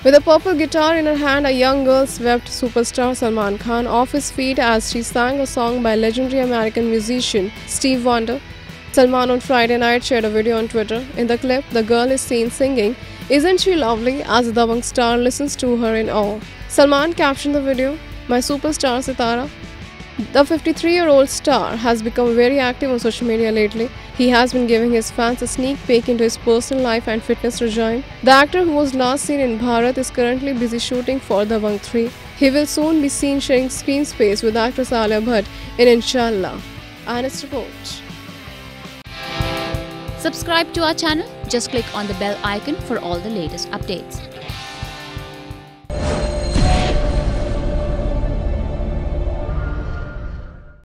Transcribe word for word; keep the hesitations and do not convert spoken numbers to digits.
With a purple guitar in her hand, a young girl swept superstar Salman Khan off his feet as she sang a song by legendary American musician Stevie Wonder. Salman on Friday night shared a video on Twitter. In the clip, the girl is seen singing "Isn't She Lovely?" as the Dabangg star listens to her in awe. Salman captioned the video, "My superstar Sitara." The fifty-three-year-old star has become very active on social media lately. He has been giving his fans a sneak peek into his personal life and fitness regime. The actor, who was last seen in Bharat, is currently busy shooting for Dabangg three. He will soon be seen sharing screen space with actress Alia Bhatt in Inshallah. Honest report. Subscribe to our channel. Just click on the bell icon for all the latest updates.